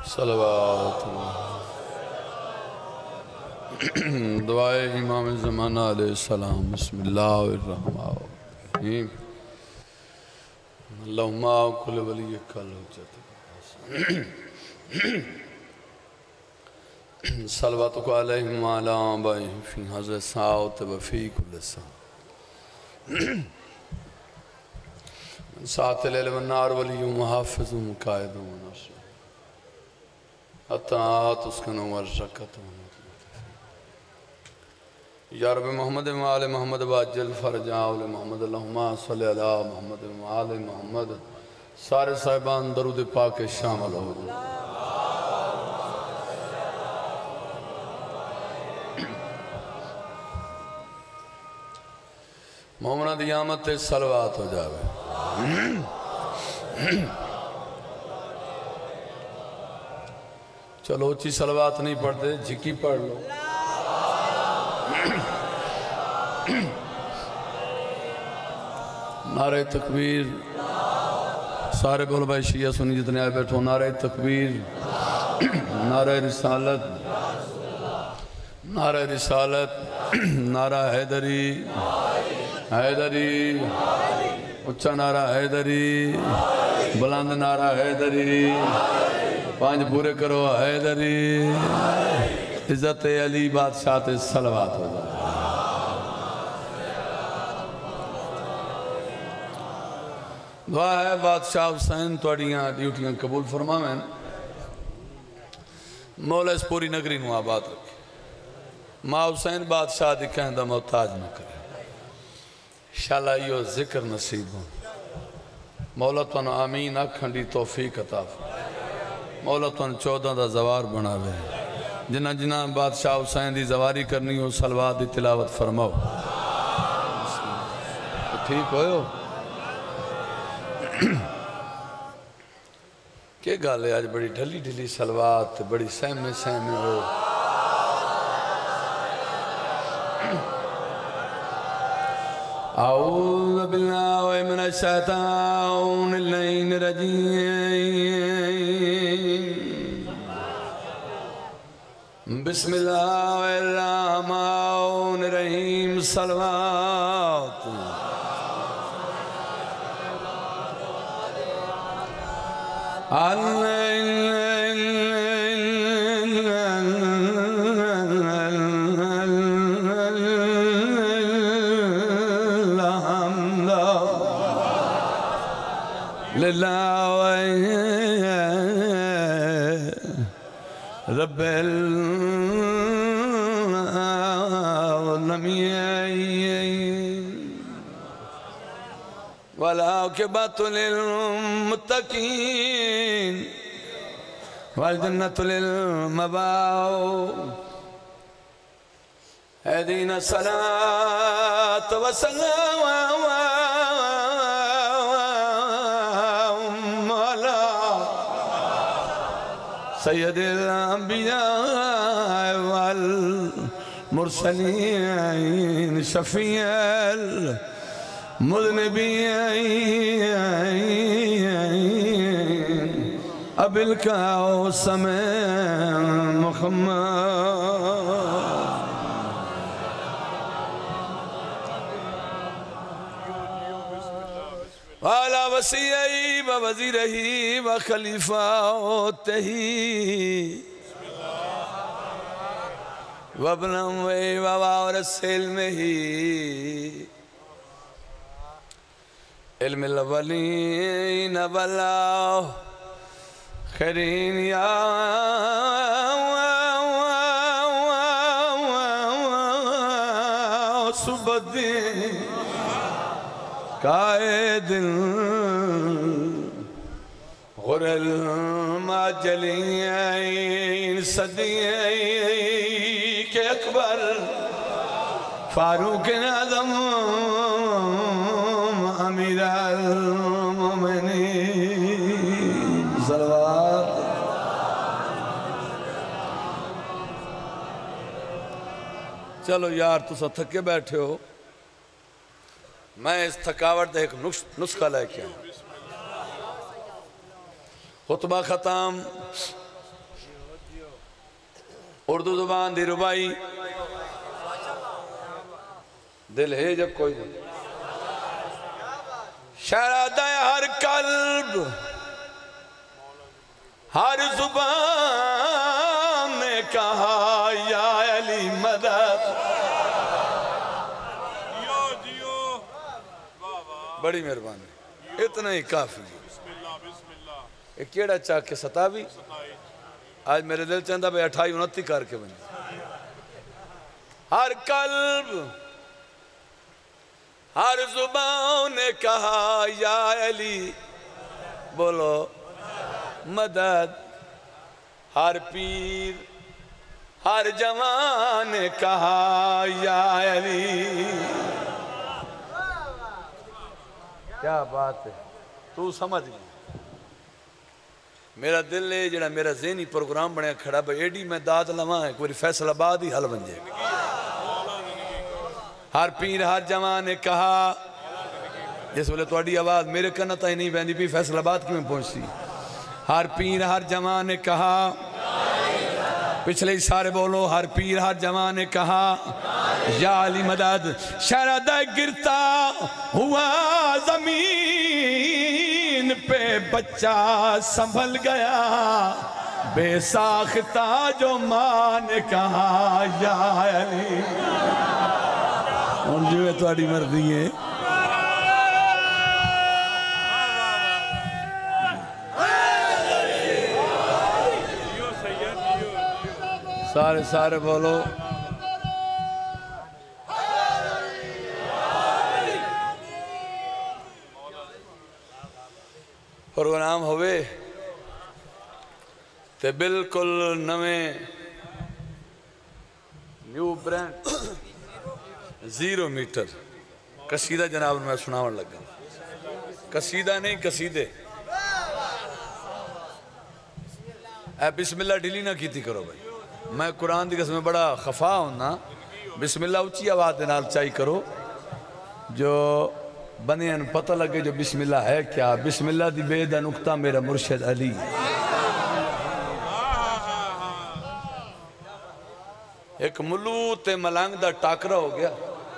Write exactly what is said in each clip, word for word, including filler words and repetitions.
صلوات دعائے امام زمانہ علیہ السلام بسم اللہ الرحمن الرحیم اللہم کل ولی کل حجت صلواتک علیہم وعلی آبائہم فی حضرت ساعت وفی کل ساعت ساعت لیل والنار ولی محافظ مقائد ونصر حتیٰ تسکنو ورزقت یا رب محمد وآل محمد واجل فرجا اول محمد اللہم صلی اللہ محمد وآل محمد سارے صاحبان درود پاک شامل ہو محمد دیامت صلوات ہو جاوے چلو اچھی صلوات نہیں پڑھتے جھکی پڑھ لو نعرہ تکبیر سارے بول بھائی شیعہ سنی جتنے آئے بیٹھو نعرہ تکبیر نعرہ رسالت نعرہ رسالت نعرہ حیدری حیدری اچھا نعرہ حیدری بلند نعرہ حیدری پانچ پورے کرو حیدری عزت علی بادشاہ تے صلوات ہو جائے دعا ہے بادشاہ حسین توڑیاں ڈیوٹیاں قبول فرماویں مولا اس پوری نگری نو آباد رکھے ماں حسین بادشاہ دی کہندہ محتاج نہ کرے انشاءاللہ یہ ذکر نصیب ہوں مولا تو نے آمین اکھنڈی توفیق عطا فرمائے مولا تو نے چودہ دا زوار بناوے جنہ جنہ بادشاہ حسین دی زواری کرنی ہو صلوات دی تلاوت فرماؤ ٹھیک ہوئے ہو کہ گالے آج بڑی ڈھلی ڈھلی صلوات بڑی سہمے سہمے ہو اعوذ باللہ من الشیطان اللعین الرجیم بسم اللہ الرحمن الرحیم صلوات رب العالمین والعاقبۃ للمتقین والجنۃ للمبعوث اهدنا الصراط والسلام على سید الانبیاء والمرسلین شفیع المذنبین ابی القاسم محمد وعلى وسیعی و وزیرہی و خلیفاتہی و ابنوی و وارث علمہی علم الاولین والآخرین یا صبدین قائد غر الماجلین صدیق اکبر فاروق اعظم امیر المومنین صلوات چلو یار تسا تھکے بیٹھے ہو میں اس تھکاوٹ دے ایک نسخہ لے کے خطبہ ختم اردو زبان دی ربائی دل ہے جب کوئی نہیں شہزادہ ہر قلب ہر زبان نے کہا یا علی مدد بڑی مہربانی اتنا ہی کافی ایک کیڑا چاہ کے ستاوی آج میرے دل چاہتا بھئی اٹھائی انتی کر کے بنی ہر قلب ہر زبان نے کہا یا علی بولو مدد ہر پیر ہر جوان نے کہا یا علی کیا بات ہے تو سمجھ گئی میرا دل ہے جڑا میرا ذہنی پروگرام بنیا کھڑا بھئی ایڈی میں داد لواں ہے کوئی فیصل آباد ہی حل بن جائے ہر پیر ہر جوان نے کہا جس بولے تو اڈی آواز میرے کنا تائی نہیں بہنی بھی فیصل آباد کی میں پہنچتی ہر پیر ہر جوان نے کہا پچھلے سارے بولو ہر پیر ہر جوان نے کہا یا علی مدد شہزادہ گرتا ہوا زمین پہ بچہ سنبھل گیا بے ساختہ جو ماں نے کہا یا علی ان جو ہے تو اڈی مردی ہے سارے سارے بولو پروگرام ہوئے تے بالکل نویں نیو برینڈ زیرو میٹر قصیدہ جناب میں سناون لگا قصیدہ نہیں قصیدے اے بسم اللہ ڈیلی نہ کیتی کرو بھائی میں قرآن دی قسم میں بڑا خفا ہونا بسم اللہ اچھی آواز دینال چاہی کرو جو بنے ان پتہ لگے جو بسم اللہ ہے کیا بسم اللہ دی بے دا نکتہ میرا مرشد علی ایک ملو تے ملانگ دا ٹاکرہ ہو گیا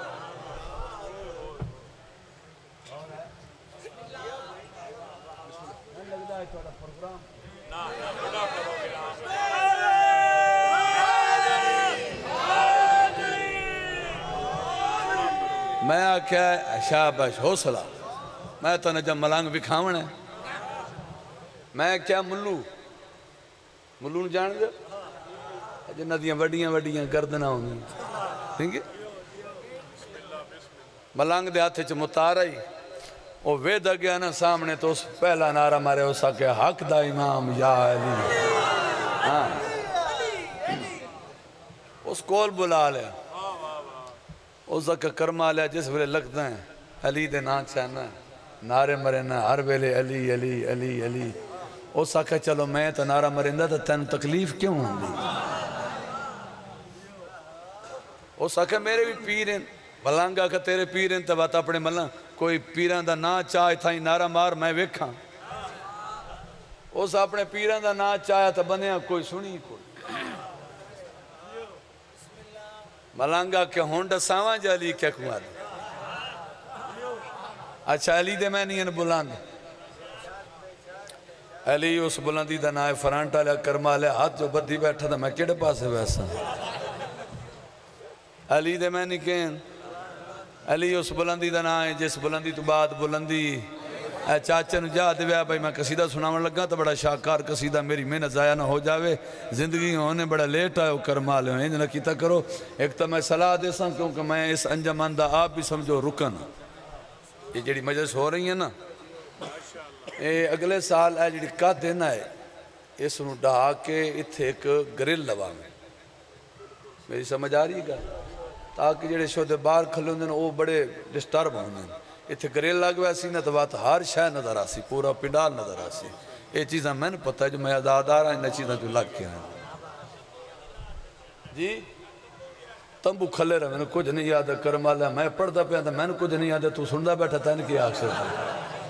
میں آکھا شابش حوصلہ میں تو نجم ملانگ بکھاون ہے میں کیا ملو ملو جان جو جو ندیاں وڈیاں وڈیاں گردنا ہوں ٹھیک ہے ملانگ دے ہاتھے چھ متار آئی وہ وید گیا نا سامنے تو اس پہلا نعرہ مارے ہو سکے حق دا امام یا علی ہاں اس کول بلا لیا اس کا کرما لیا جس ویلے لگتا ہے علی دے نا چاہنا نعرے مرنا ہر ویلے علی علی علی علی اس کا چلو میں تو نعرہ مرندہ تو تین تکلیف کیوں ہوں دی اس کا میرے بھی پیریں بلانگا کہ تیرے پیریں تو بات اپنے ملنگ کوئی پیران دا نا چاہے تھا ہی نعرہ مار میں ویکھاں اس اپنے پیران دا نا چاہے تو بنیا کوئی سنی کوئی ملانگا کہ ہونڈا ساواں جا علی کیا کمار اچھا علی دے میں نہیں بلاند علی اس بلندی دا نائے فرانٹا لیا کرما لیا ہاتھ جو بدھی بیٹھا تھا میں کیڑے پاسے ویسا علی دے میں نہیں کہیں علی اس بلندی دا نائے جس بلندی تو بعد بلندی اے چاچے نو جا دے بھائی میں قصیدہ سناون لگا تو بڑا شاکار قصیدہ میری محنت ضائع نہ ہو جاوے زندگی ہونے بڑا لیٹ آئے وہ کرما لے انج نہ کیتا کرو ایک تو میں صلاح دے ساں کیونکہ میں اس انجمان دا آپ بھی سمجھو رکن یہ جڑی مجلس ہو رہی ہے نا اے اگلے سال اے جڑی کا دینا ہے اس نو ڈہا کے اتھے ایک گرل لوا میں میری سمجھ آ رہی ہے گا تاکہ جڑے شہدے باہر کھلے ہوندے وہ بڑے ڈسٹرب ہوندے اتھے گریل لگ ویسی نہ تو بات ہر شاہ نظر آسی پورا پنڈال نظر آسی یہ چیزاں میں نے پتہ ہے جو میں آزاد آ رہا ہے انہیں چیزاں جو لگ کے ہیں جی تمبو کھلے رہے میں نے کچھ نہیں یاد ہے کرما لیا میں پڑھتا پہ آتا میں نے کچھ نہیں یاد ہے تو سندہ بیٹھا تھا ان کی آگ سے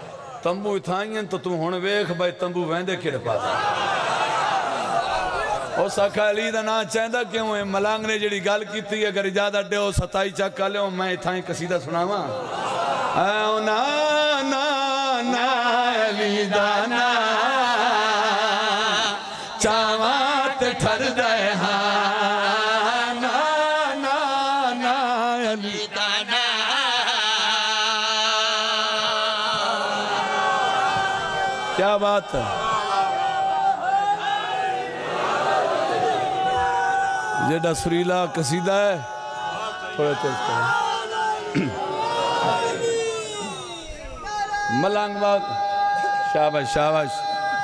تمبو اتھائیں تو تم ہونے ویخ بھائی تمبو ویندے کھڑے پاتا او سکھا علی دا نا چاہندہ کیوں ہے ملانگ نے جڑی گال کی تھی اگر اجازت دے ہو ستائی چکا لے ہو میں تھائیں قصیدہ سناواں اے نا نا نا علی دا نا چاوات ٹھر دے ہاں نا نا نا علی دا نا کیا بات ہے جیڑا سریلا قصیدہ ہے تھوڑے تیز کریں ملانگ باغ شابش شابش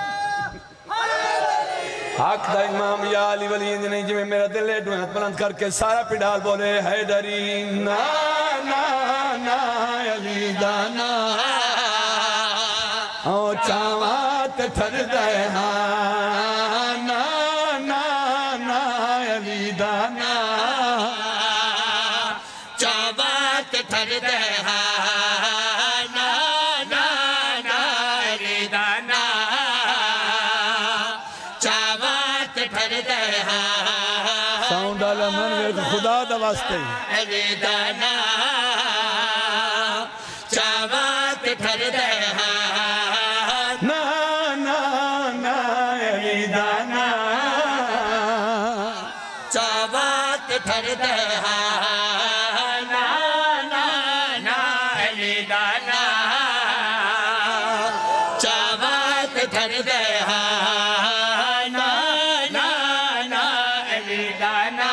حق دا امام یا علی ولی نہیں جو میرا دل ہے دوئے ہاتھ بلند کر کے سارا پیڈال بولے حیدری نا نا نا علی دانا او چاوات ٹھر دے ہاں نا نا نا علی دانا چاوات ٹھر دے ہاں نا نا نا علی دانا چاوات ٹھر دے ہاں ساؤنڈ آلہ من ویک خدا دا واسطے علی دانا چاوات ٹھر دے ہاں نا نا نا علی دانا چاوات ٹھر دے ہاں نا نا نا علی دانا چاوات ٹھر دے ہاں نا نا نا علی دانا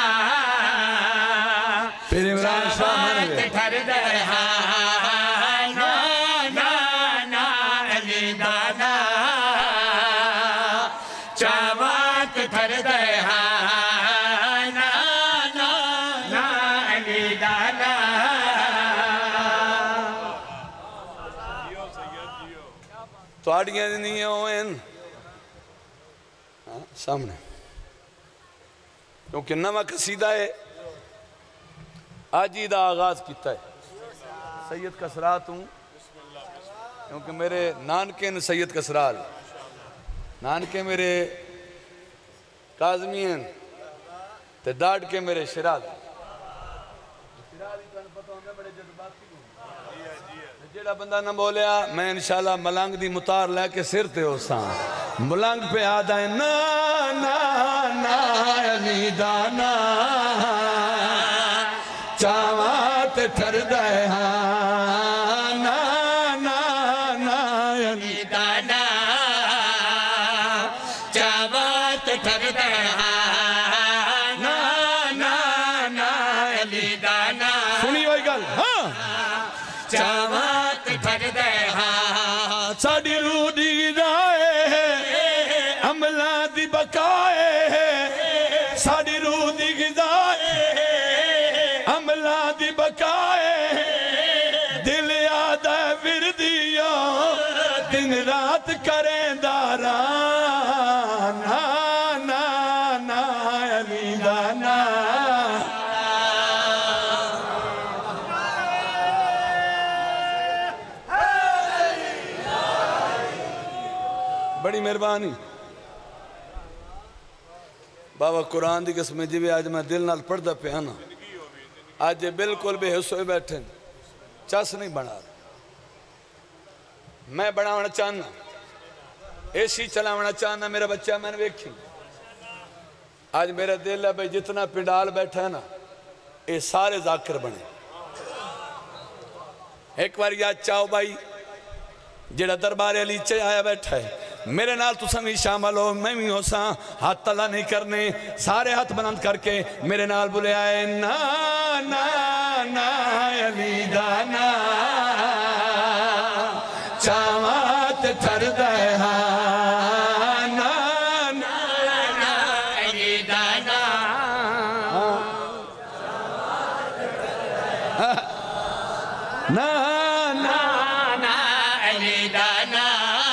پھر عمران شاہ من ویک ٹھر دے ہاں نا نا نا علی دانا چاوات ٹھر دے ہاں نا نا نا علی دانا تو آڑیاں نہیں ہوئیں سامنے کیونکہ نمہ قصیدہ ہے آج ہی دا آغاز کیتا ہے سید کسرات ہوں کیونکہ میرے نانکے نے سید کسرال نانکے میرے کاظمی ہیں تے ڈاڑ کے میرے شراز جیڑا بندہ نہ بولیا میں انشاءاللہ ملانگ دی متار لے کے سر تے ہو سان ملانگ پہ آدھا ہے نا نا نا علی دانا چاوات ٹھر دے ہاں نا نا نا علی دانا چاوات ٹھر دے ہاں نا نا نا علی دانا سنی ہوئی گل ہاں چاوات ٹھر دے ہاں ساڑی روح دی غذائے عملہ دی بقائے ساڑی روح دی غذائے عملہ دی بقائے دل یاد ہے وردیاں دن رات کریں داران نا نا نا علی دانا بڑی مہربانی بابا قرآن دی قسم جی بھی آج میں دل نال پڑھ دا پہ آنا آج یہ بالکل بے حصوئے بیٹھیں چاس نہیں بنا رہا میں بڑھاونا چاہنا ایسی چلاونا چاہنا میرا بچہ میں نے ویکھی آج میرا دل ہے بھئی جتنا پنڈال بیٹھا ہے نا یہ سارے ذاکر بنے ایک بار یاد چاہو بھائی جڑا دربار علی چے آیا بیٹھا ہے میرے نال تو سمی شامل ہو میں بھی ہو ساں ہاتھ تلا نہیں کرنے سارے ہاتھ بلند کر کے میرے نال بولے آئے نا نا نا علی دانا چاوات ٹھر دے ہاں نا نا نا علی دانا نا نا نا علی دانا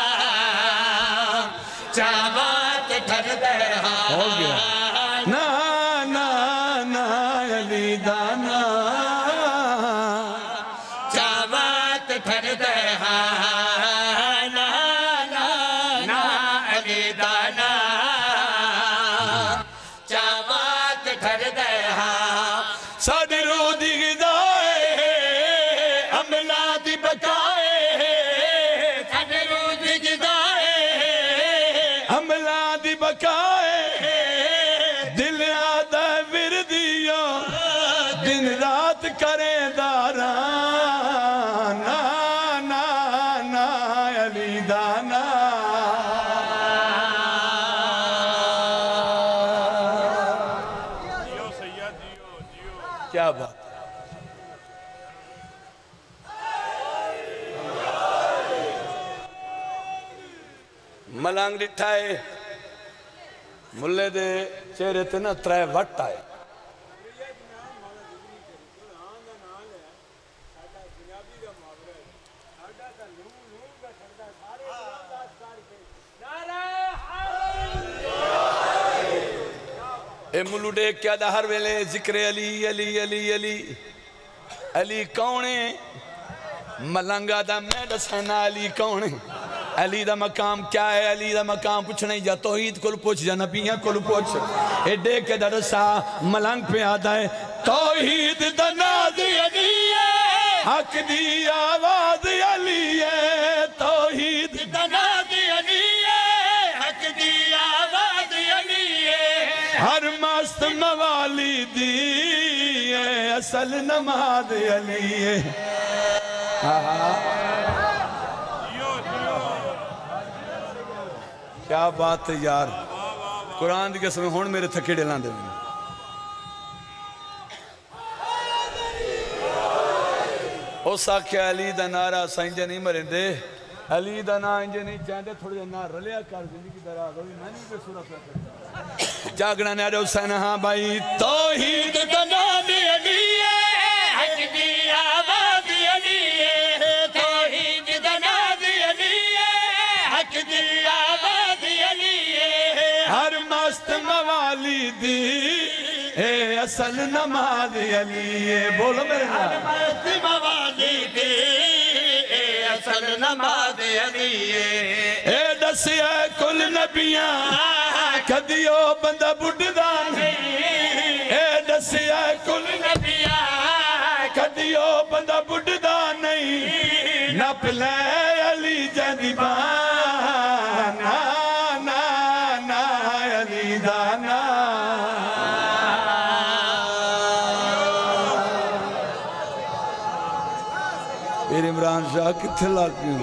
چاوات ٹھر دے ہاں ہو گیا نا نا نا علی دانا چاوات ٹھر دے ہاں نا نا نا علی دانا دی بکائے دل آدھا وردیا دن رات کرے داران نا نا نا علی دانا کیا بات ملانگ لٹھائے ملے دے چہرے تے نا ترائے وٹ آئے اے ملو ڈے کیا دا ہر ویلے ذکر علی علی علی علی علی کونے ملنگا دا میں دسینا علی کونے علی دا مقام کیا ہے علی دا مقام پوچھنے یا توحید کل پوچھ یا نبیہ کل پوچھ اے دے کے دا رسا ملنگ پہ آدھا ہے توحید دا ناز علی ہے حق دی آواز علی ہے توحید دا ناز علی ہے حق دی آواز علی ہے ہر مست موالی دی ہے اصل نماز علی ہے کیا بات ہے یار قرآن دی قسم ہون میرے تھکے ڈیلان دے میں او ساکھے علی دا نارا سائنجے نہیں مرین دے علی دا نا انجے نہیں چاہندے تھوڑے دے نا رلیا کر زندگی دراز ہوئی میں نہیں پہ سورہ پہ جاگنا نیارے حسین ہاں بھائی توحید دا نام علی ہے حق دی آواز علی ہے توحید دا نام علی ہے حق دی آواز علی ہے ہر مست موالی دی اے اصل نماز علی ہے بولو میرے نام ہر مست موالی دی اے اصل نماز علی ہے اے دسیا کل نبیاں کدیو بندہ بڑھدان اے دسیا کل نبیاں کدیو بندہ بڑھدان نہیں نپ لے علی جدی بان نا نا نا علی دانا پھر عمران شاہ کتھے لاکیوں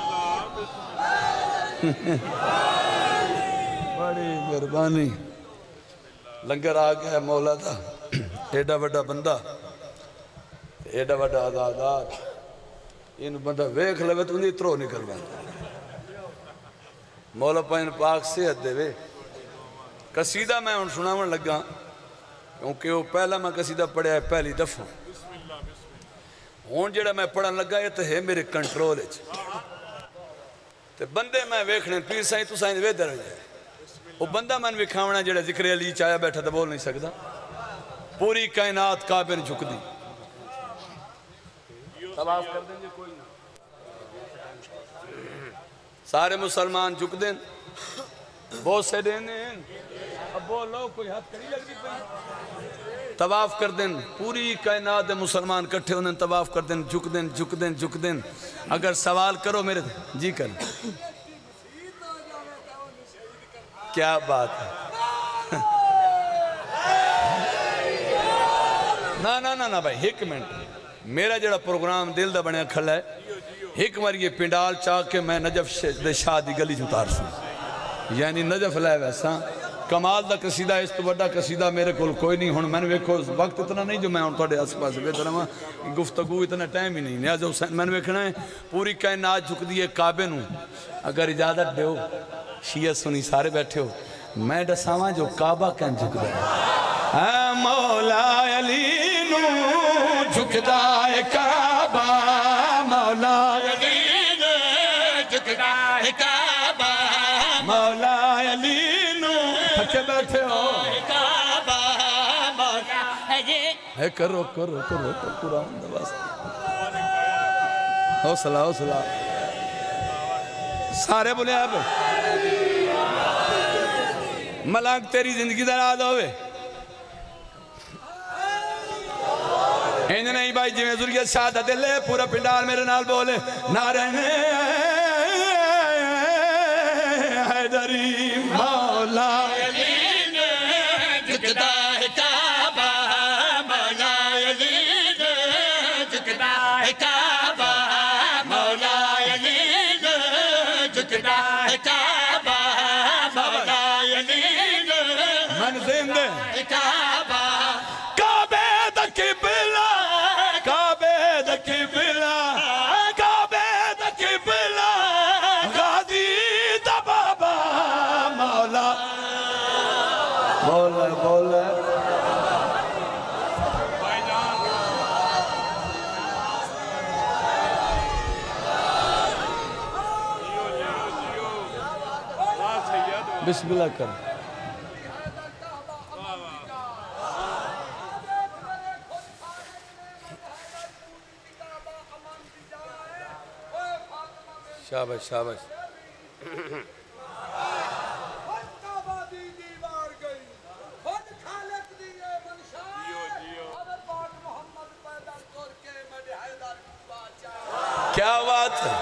بڑی مہربانی لنگر آگیا ہے مولا دا ایڈا بڑا بندہ ایڈا بڑا آزادار ان بندہ ویکھ لے تو نہیں ترو نکل بندہ مولا پائن پاک صحت دے وے قصیدہ میں ان سناون لگا کیونکہ وہ پہلا میں قصیدہ پڑھیا ہے پہلی دفعہ ہون جڑا میں پڑھن لگا یہ تو ہے میرے کنٹرول ہے تے بندے میں ویکھنے پیر سائیں تو سائیں وے در جائے وہ بندہ میں وکھاونا جڑا ذکر علی چاہیا بیٹھا تو بول نہیں سکتا پوری کائنات کعبے نے جھک دی طواف کر دیں جے کوئی نہ سارے مسلمان جھک دیں بہت سے دیں اب بولو کوئی ہاتھ کری لگ دی پئی طواف کر دیں پوری کائنات مسلمان کٹھے انہیں طواف کر دیں جھک دیں جھک دیں جھک دیں اگر سوال کرو میرے جی کر کیا بات ہے نا نا نا نا بھائی ایک منٹ میرا جڑا پروگرام دل دا بنیا کھلا ہے ایک مر یہ پنڈال چاہ کے میں نجف شاہ دی گلی جتار سوں یعنی نجف لائے ویسا کمال دا قصیدہ اس تو بڑا قصیدہ میرے کول کوئی نہیں ہون میں نے ویکھو وقت اتنا نہیں جو میں ہون توڑے آس پاس بہتر ہوں گفتگو اتنا ٹائم ہی نہیں نیاز حسین میں نے ویکھنا ہے پوری کائنات جھک دیئے کعبے نوں اگر اجازت دیو شیعہ سنی سارے بیٹھے ہو میں ڈساواں جو کعبہ کہیں جھک دے اے مولا علی نوں جھک دائے کعبہ مولا علی نوں جھک دائے کعبہ مولا علی تھکے بیٹھے ہو اے کرو کرو کرو قرآن دواز حوصلہ حوصلہ سارے بولے آپ ملانگ تیری زندگی دراز ہوئے انج نہیں بھائی جی میں ذریعہ شادہ دلے پورا پنڈال میرے نال بولے نارے حیدری مولا من زندے کعبہ کعبے دا قبلہ کعبے دا قبلہ کعبے دا قبلہ غازی دا بابا مولا مولا مولا بسم اللہ کر شابش شابش کیا بات ہے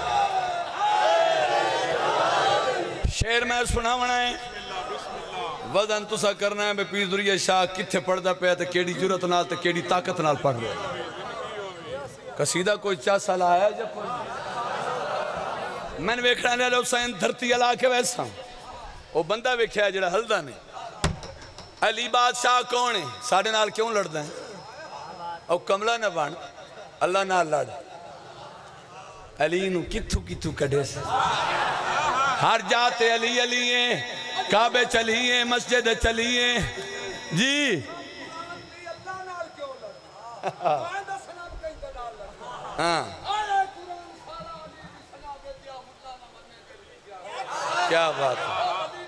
شیر میں سنا بنا ہے وزن تسا کرنا ہے بے پیر ذریعہ شاہ کتھے پڑھ دا پہ تے کیڑی جرت نال تے کیڑی طاقت نال پڑھ دے قصیدہ کوئی چاہ سال آیا جب پڑھ میں نے ویکھنا لے لو حسین دھرتی علا کے ویسا وہ بندہ ویکھیا جڑا ہلدا نہیں علی بادشاہ کون ہے ساڑھے نال کیوں لڑ دیں او کملہ نہ بان اللہ نال لڑ علی نو کتھو کتھو کڑے سے ہر جاتے علی علی ہیں کعبے چلیے مسجد چلیے جی ہاں کیا بات ہے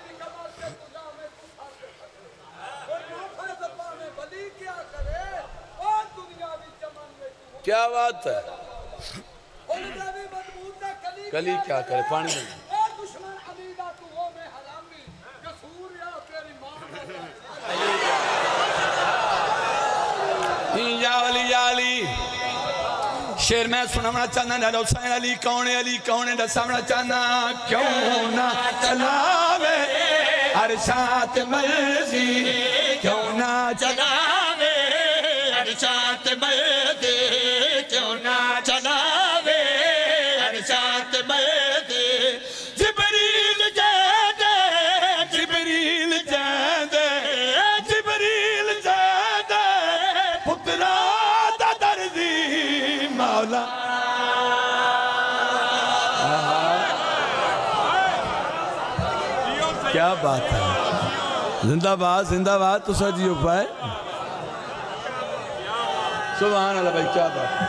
کیا بات ہے کلی کیا کرے پانی دیں یا علی یا علی شیر میں سنانا چاہنا ہے حسین علی کون علی کون دسانا چاہنا کیوں نہ چلاوے عرشات مرضی کیوں نہ چلاوے عرشات مرضی کیوں نہ چلاوے عرشات مرضی جبریل جادے جبریل جادے جبریل جادے پترا دا دردی مولا کیا بات ہے زندہ بات زندہ بات تو سجیو پائے سبحان اللہ بھائی کیا بات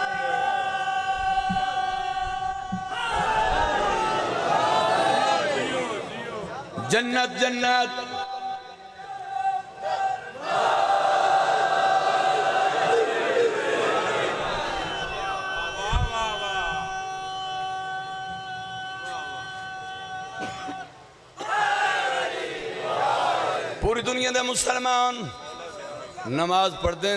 جنت جنت پوری دنیا دے مسلمان نماز پڑھ دیں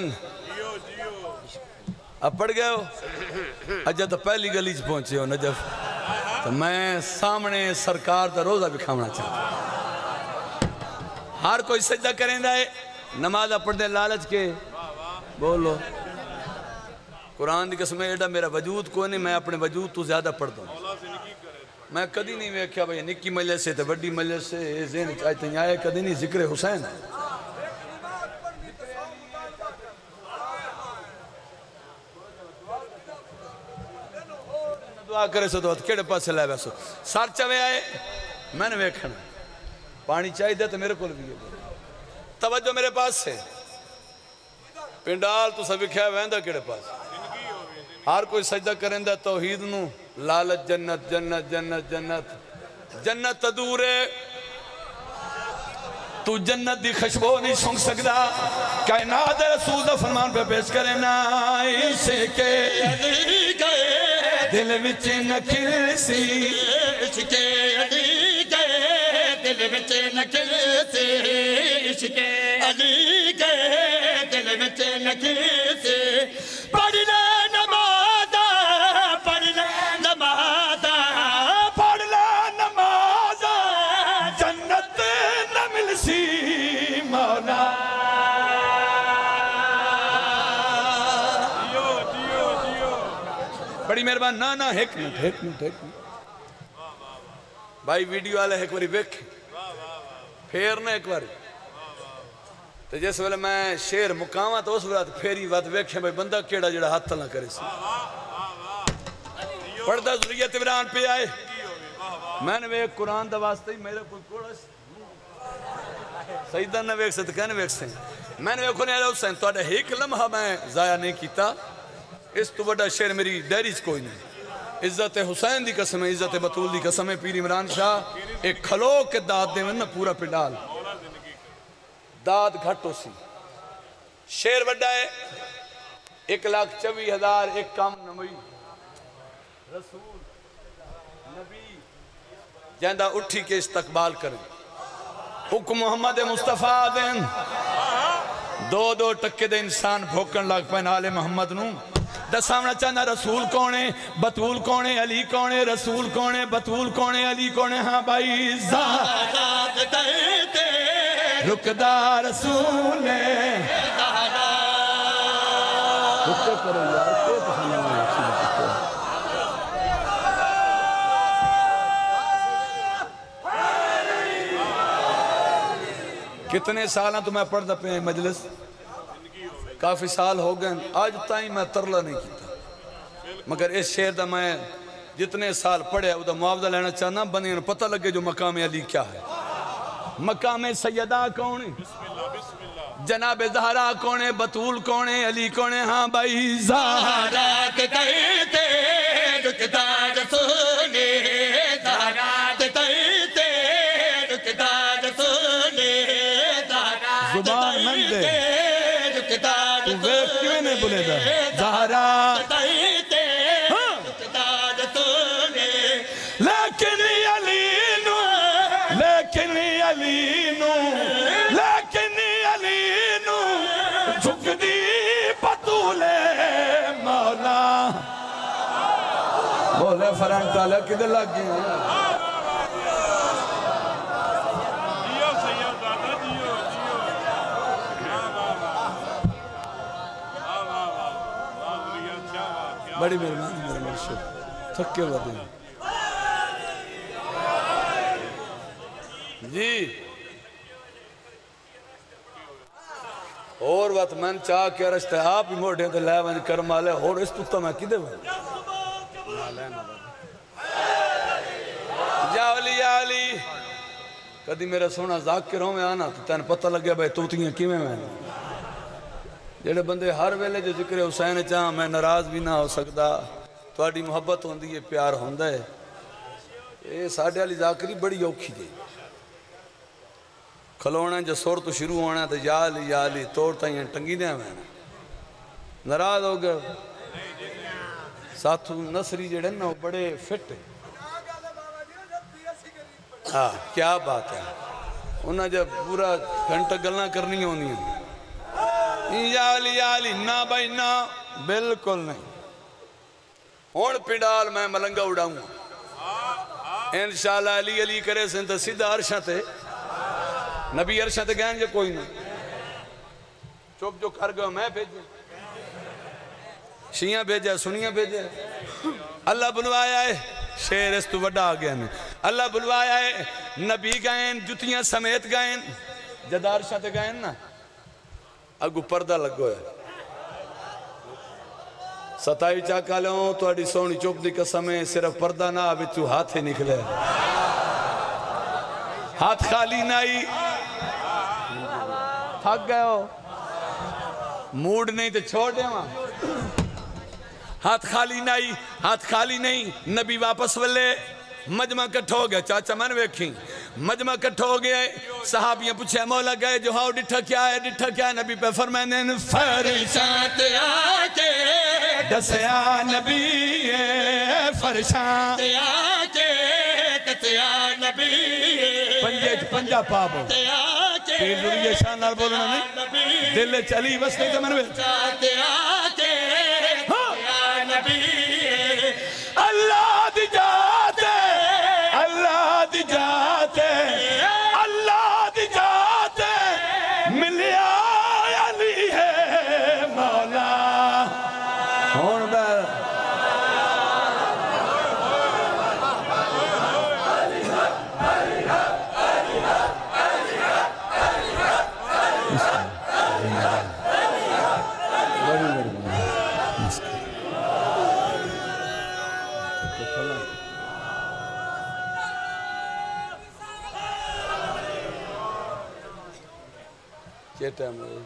اب پڑھ گئے ہو اجا تو پہلی گلی چ پہنچے ہو نجف تو میں سامنے سرکار دا روزہ بھی کھامنا چاہتا ہر کوئی سجدہ کریں دائے نماز پڑھ دیں لالچ کے بولو قرآن دی قسم ایڈا میرا وجود کوئی نہیں میں اپنے وجود تو زیادہ پڑھ دوں میں کدی نہیں ویکھیا بھئی نکی مجلس سے تے بڑی مجلس سے ذہن چاہتے ہیں آئے کدی نہیں ذکر حسین دعا کرے سو تو کیڑے پاس سے لائے بیسو سار چوے آئے میں نے ویکھنا پانی چاہی دے تو میرے کو بھی توجہ میرے پاس سے پنڈال تو سب وکھیا ویندہ کیڑے پاس ہر کوئی سجدہ کریں دے توحید نو لالت جنت جنت جنت جنت جنت تدورے تو جنت دی خشبو نہیں سنگ سکتا کائنات رسول دا فرمان پہ پیش کریں نا اسے کے علی گئے دل وچ نکل سی عشق علی گئے دل وچ نکل سی عشق علی گئے دل وچ نکل سی پڑھ لے نمازہ پڑھ لے نمازہ پڑھ لے نمازہ جنت نہ مل سی مولا بڑی مہربان نا نا ایک منٹ ایک منٹ ایک منٹ بھائی ویڈیو والے ایک باری ویک پھر نا ایک باری تو جس ویلے میں شیر مقامہ تو اس وقت پھیری وقت ویکھیں بھائی بندہ کیڑا جڑا ہاتھ نہ کرے سی پردہ ذریعت عمران پہ آئے میں نے ویک قرآن دا واسطہ ہی میرے کوئی کوڑا سیدہ نہ ویک سے تو کہنے ویک سے میں نے ویکھو نہیں حسین تو اڈا ایک لمحہ میں ضائع نہیں کیتا اس تو بڑا شیر میری ڈیریز کوئی نہیں عزت حسین دی قسم ہے عزت بطول دی قسم ہے پیر عمران شاہ ایک کھلو کے داد دے میں پورا پنڈال داد گھٹ ہو سی شیر بڑا ہے ایک لاکھ چوی ہزار ایک کام نموی رسول نبی جہندہ اٹھی کے استقبال کریں حکم محمد مصطفیٰ دیں دو دو ٹکے دے انسان بھوکن لگ پہن آل محمد نوں دسامنا چاہنا رسول کونے بطول کونے علی کونے رسول کونے بطول کونے علی کونے ہاں بھائی زہرات دیتے رکدہ رسول رکتے کرو یار کوئی پسند نہیں کتنے سالاں تو میں پڑھتا پہ مجلس کافی سال ہو گئے آج تائیں میں ترلا نہیں کیتا مگر اس شعر دا میں جتنے سال پڑھے وہ دا معاوضہ لینا چاہنا بندے انہوں پتہ لگے جو مقام علی کیا ہے مقام سیدہ کون ہے جناب زہرا کون ہے بطول کون ہے علی کون ہے ہاں بھائی زہرا کہتے رکدہ رسول زہرات کہتے رکدہ رسول زبان من دے تو ویف کیوں نہیں بلے دا زہرا لیکن علی نو لیکن علی نو لیکن علی نو جھک دی بطول مولا بولے فرانک تعالیٰ کدھر لگ گئے ہیں بڑی مہربانی میرے مرشد تھکے ہوئے دیں جی اور وقت میں چاہ کے رشتہ آپ ہی موڑے تھے لے ونج کرم آلے اور اس تو میں کدے ہوئے جا علی یا علی کدی میرا سونا ذاکروں میں آنا تو تین پتہ لگ گیا بھائی توتیاں کیویں میں جڑے بندے ہر ویلے جو ذکر حسین چاہاں میں ناراض بھی نہ ہو سکتا تھوڑی محبت ہوندی ہے پیار ہوندہ ہے یہ ساڑھے علی ذاکری بڑی اوکھی دے کھلونا جو سور تو شروع ہونا تو یا علی یا علی توڑتا ہی ٹنگی دیا میں ناراض ہو گئے ساتھو نصری جڑے نا بڑے فٹ ہے ہاں کیا بات ہے انہاں جب پورا گھنٹہ گلنا کرنی ہونی ہے یا علی یا علی نا بھائی نا بلکل نہیں ہون پنڈال میں ملنگا اڑاؤں انشاءاللہ علی علی کرے سن تو سیدھا عرشہ تے نبی عرشہ تے گئن جو کوئی نہیں چوپ جو کر گئے میں بھیجے شیعہ بھیجے سنیاں بھیجے اللہ بلوایا ہے شیر اس تو وڈا آگیا نہیں اللہ بلوایا ہے نبی گئن جتیاں سمیت گئن جد عرشہ تے گئن نا اگو پردہ لگو ہے ستائی چاکا لوں تو اڈی سونی چوپ دی قسمیں صرف پردہ نہ آبی تو ہاتھ ہی نکلے ہاتھ خالی نہیں تھک گئے ہو موڈ نہیں تو چھوڑ دے وہاں ہاتھ خالی نہیں ہاتھ خالی نہیں نبی واپس والے مجمع کٹھ ہو گیا چاچا میں نے ویکھیں مجمع کٹھ ہو گیا صحابیاں پوچھے مولا گئے جو ہاں ڈٹھا کیا ہے ڈٹھا کیا ہے نبی پہ فرمائنے فرشات آکے دسیا نبی فرشات آکے دسیا نبی پنجے پنجا پابو پیر ضروری شانار بولنا نہیں دل چلی بس نہیں تو میں نے فرشات آکے دسیا نبی اللہ دی جاتے اللہ دی جاتے اللہ دی جاتے ملیا علی ہے مولا ہون بیر کیا ٹائم ہوئے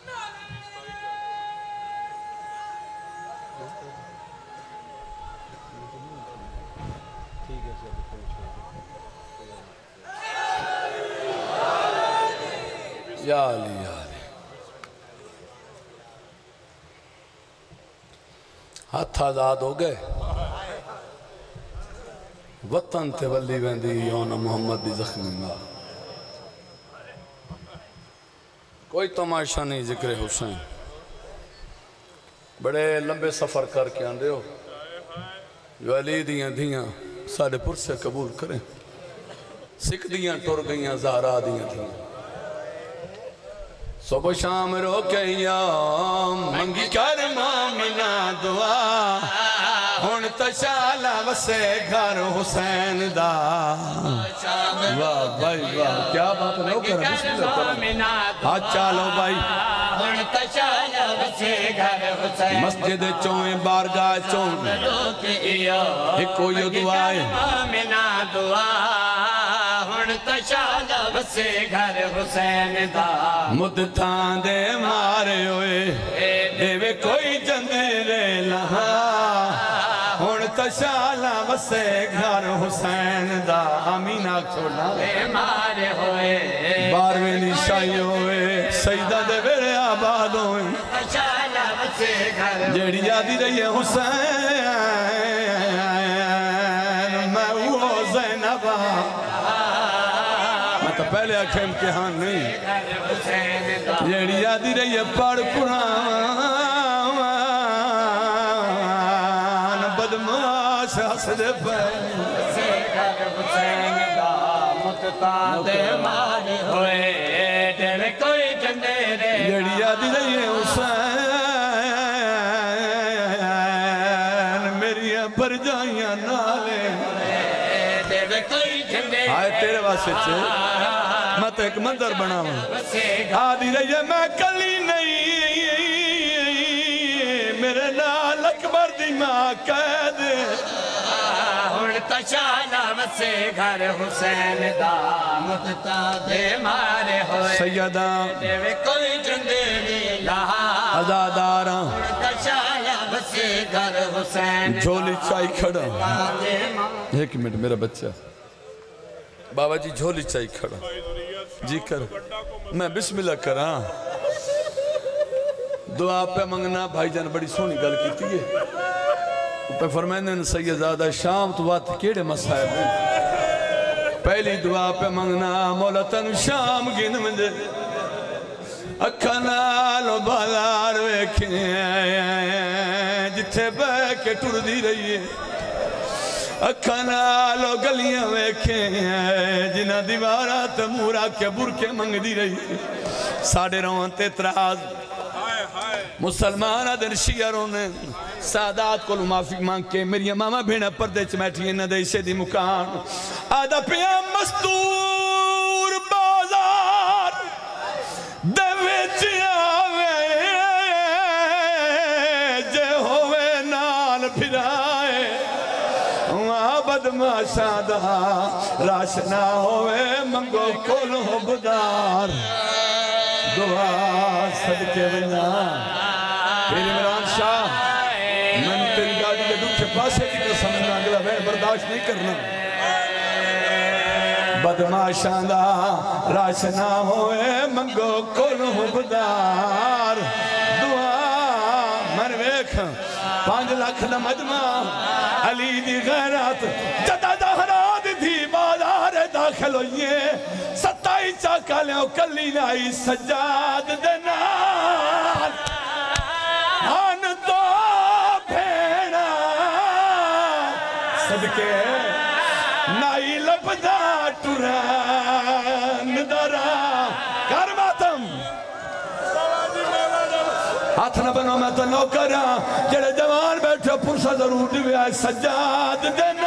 یا علی یا علی ہاتھ آزاد ہو گئے وطن تے ولی ویندی یون محمد دی زخمی ماں کوئی تماشا نہیں ذکر حسین بڑے لمبے سفر کر کے آن رہے ہو جو علی دیاں دیاں ساڑھے پر سے قبول کریں سکھ دیاں ٹور گئیاں زہرا دیاں دیاں صبح شام رو کے یام منگی کر مومنہ دعا ہون تشالا وسے گھر حسین دا واہ بھائی واہ کیا بات ہے اوکر بسم اللہ کریں ہاں چالو بھائی ہون تشالا وسے گھر حسین مسجد چوئیں بارگاہ چوئیں ایک کوئی دعائے مومنہ دعا تشالا وسے گھر حسین دا مدتاں دے مارے ہوئے دیوے کوئی جندے لہا ہون تشالا وسے گھر حسین دا آمین آگ چھوڑنا دے مارے ہوئے بارویں نشائی ہوئے سیدہ دے بیرے آباد ہوئے تشالا وسے گھر جیڑی یادی رہی ہے حسین میں وہ زینبہ تو پہلے آنکھیں امتحان نہیں جیڑی یادی رہی ہے پڑھ قرآن بدماش حسد پہلے حسین دا متتان دے مارے ہوئے تیرے کوئی جندے رے جیڑی یادی رہی ہے حسین میری پر جائیاں نالے تیرے کوئی جندے آئے تیرے واسے چھے میں تو ایک منظر بنا ہوں آدھی رہی ہے میں کلی نہیں میرے نال اکبر دی ماں قید ہون تشالا وسے گھر حسین دا مدتا دے مارے ہوئے سیدہ دیوے کوئی جندے لہا ازاداراں ہون تشالا وسے گھر حسین جھولی چائی کھڑا ایک منٹ میرا بچہ بابا جی جھولی چائی کھڑا جی کر میں بسم اللہ کراں دعا پہ منگنا بھائی جان بڑی سونی گل کی تھی پہ فرمائنے نے سیدزادہ شام تو بات کیڑے مسائب ہیں پہلی دعا پہ منگنا مولا تن شام گن مجھے اکھا نالو بالار ویکھیں جتھے بے کے ٹر دی رہی ہے اکھا نالو گلیاں ویکھیں جنہ دیوارہ تمورا کے برکے منگ دی رہی ساڑھے روان تے تراز مسلمانہ دن شیعروں نے سادات کو معافی مانگ کے میری ماما بھیڑا پردے چمیٹھی نہ دے اسے دی مکان آدھا پیا مستور بازار دے وچ آوے جے ہوئے نال پھرائے وہاں بدماشاں دا راشنا ہوئے منگو کھولو بدار دعا صدقے بنا پھر عمران شاہ میں نے تیری گاڑی کے دکھے پاسے کی قسم نہ اگلا وین برداشت نہیں کرنا بدماشاں دا راشنا ہوئے منگو کھولو بدار دعا من ویکھ پانچ لاکھ دا مجمع علی دی غیرات جدہ دہرات تھی بازار داخل ہوئیے ستائی چاکالیوں کلی نائی سجاد دینار ہن دو بھیڑا صدقے نائی لپدا ٹوران درا کر ماتم ہاتھ نہ بنو میں تو نوکرہ جڑے جوان بیٹھے پرسا ضرور دیوے آئے سجاد دینا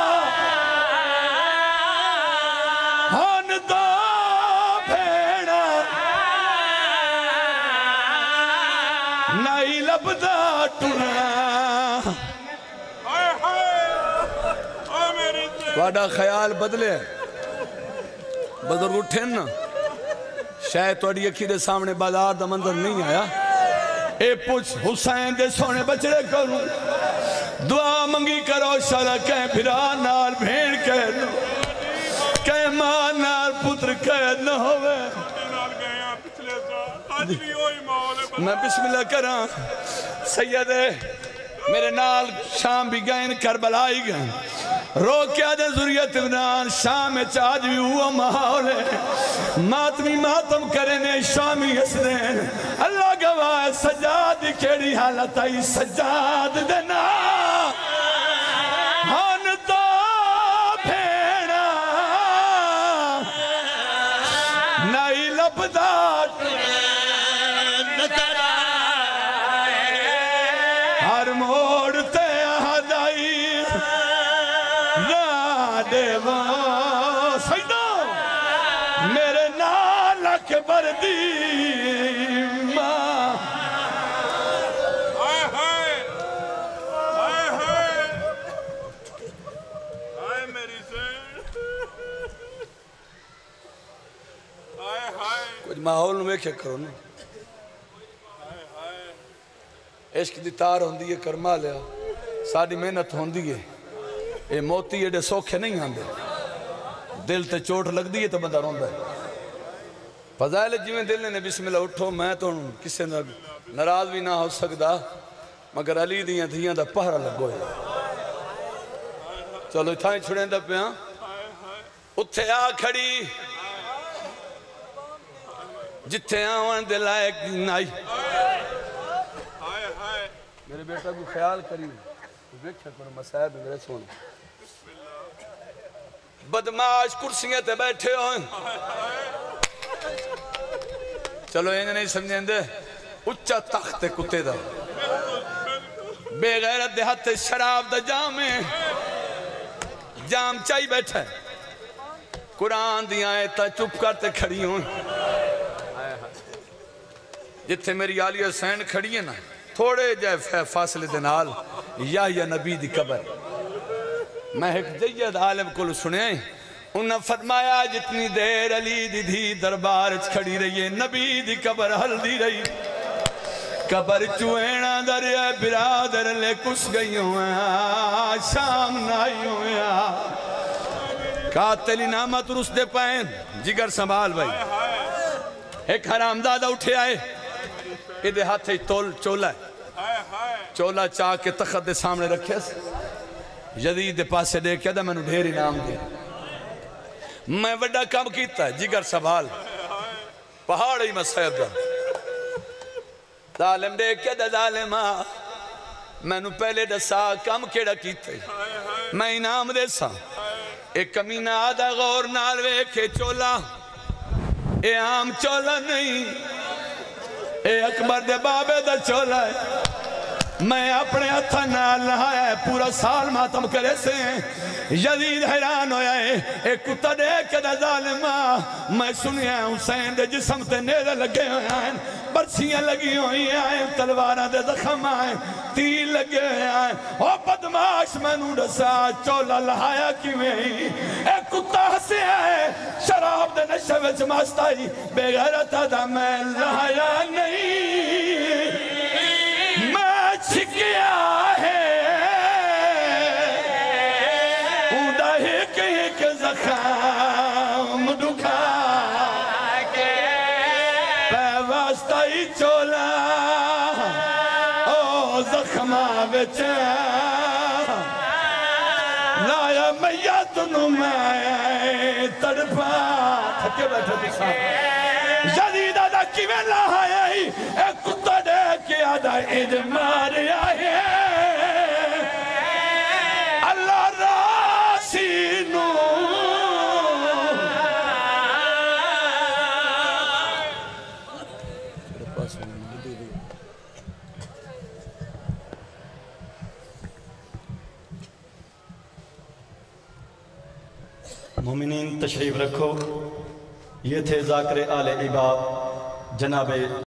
ہن دو بھیڑا نائی لبدا ٹورا توڑا خیال بدلے بدر اٹھیں نا شاید توڑی اکھی دے سامنے بازار دا منظر نہیں آیا اے پوچھ حسین دے سونے بچڑے کروں دعا منگی کرو شالا کہیں بھرا نال بھیڑ قید نہ کہیں ماں نال پتر قید نہ ہوئے میں بسم اللہ کران سید میرے نال شام بھی گئن کربلائی گئن رو کیا دے ذریت ابنان شام چاج بھی ہوا محول ہے ماتمی ماتم کرنے شامی اسدین اللہ گواہ سجاد کیڑی حالت آئی سجاد دینا ہن تو بھیڑا نائی لبدار ہر موڑتے آدائی دیوا سیدہ میرے نال اکبر دی ماں آئے ہائے آئے ہائے آئے میری سین آئے ہائے کچھ ماحول میں کیا کرو نا عشق دی تار ہوندی ہے کرما لیا ساری محنت ہوندی ہے اے موتی ایڈے سوکھے نہیں آندے دل تے چوٹ لگ دی ہے تو بندہ روندہ ہے فضائل جیویں دل نے بسم اللہ اٹھو میں تو کسے ناراض بھی نہ ہو سکدا مگر علی دیاں دھیاں دا پہرا لگو ہے چلو اتھائیں چھڑیں دا پیاں اتھے آ کھڑی جتھے آوان دل آئے نائی میرے بیٹا کو خیال کری ویکھے کرو مسائب میرے سونے بدماش کرسیاں تے بیٹھے ہوئے چلو انہیں نہیں سمجھیں دے اچھا تخت کتے دا بے غیرت دے ہاتھ شراب دا جام ہے جام چاہی بیٹھا ہے قرآن دی آیتا چپ کرتے کھڑی ہوں جتھے میری آلی حسین کھڑی ہے نا تھوڑے جائے فاصلے دنال یا یا نبی دی قبر میں ایک جید عالم کو سنے انہاں فرمایا جتنی دیر علی دی دھی دربار کھڑی رہی ہے نبی دی قبر ہل دی رہی قبر چوئینا دریا برادر لے کس گئی ہوئے شام نائی ہوئے قاتلی نامت رس دے پائیں جگر سنبھال بھائی ایک حرام دادہ اٹھے آئے ادھے ہاتھے تول چولا ہے چولا چاہ کے تخت دے سامنے رکھے جدید دے پاسے دے کیا دا میں نے ڈھیر انعام دیا میں وڈا کام کیتا ہے جگر سنبھال پہاڑ ہی مسائب دا ظالم دے کیا دا ظالمہ میں نے پہلے دسا کام کیڑا کیتا ہے میں انعام دے سا ایک کمینہ آدھا غور نالوے کے چولا اے عام چولا نہیں اے اکبر دے بابے دا چولا ہے میں اپنے ہتھا نال لہایا ہے پورا سال ماتم کرے سے یزید حیران ہویا ہے ایک کتا دے کے دا ظالمہ میں سنیا ہے حسین دے جسم تے نیرے لگے ہوئے ہیں برسیاں لگی ہوئی ہیں تلوارہ دے زخم آئیں تیر لگے ہوئے ہیں او بدماش میں نو رسا چولا لہایا کیویں ہی ایک کتا ہسے ہے شراب دے نشے وچ ماستا ہی بے غیرت دا میں لہایا نہیں میں چھکیا ہے اودہ ہک ہک زخم دکھا کے پیوستہ ہی چولا او زخمہ بچا لایا میت نو میں تڑپا تھکے بیٹھے دکھا جدید آدھا کیویں لہایا ہی ایک کتا دے کے آدھا عید مار آئے اللہ راسی نو مومنین تشریف رکھو یہ تھے ذاکر آل عباد جناب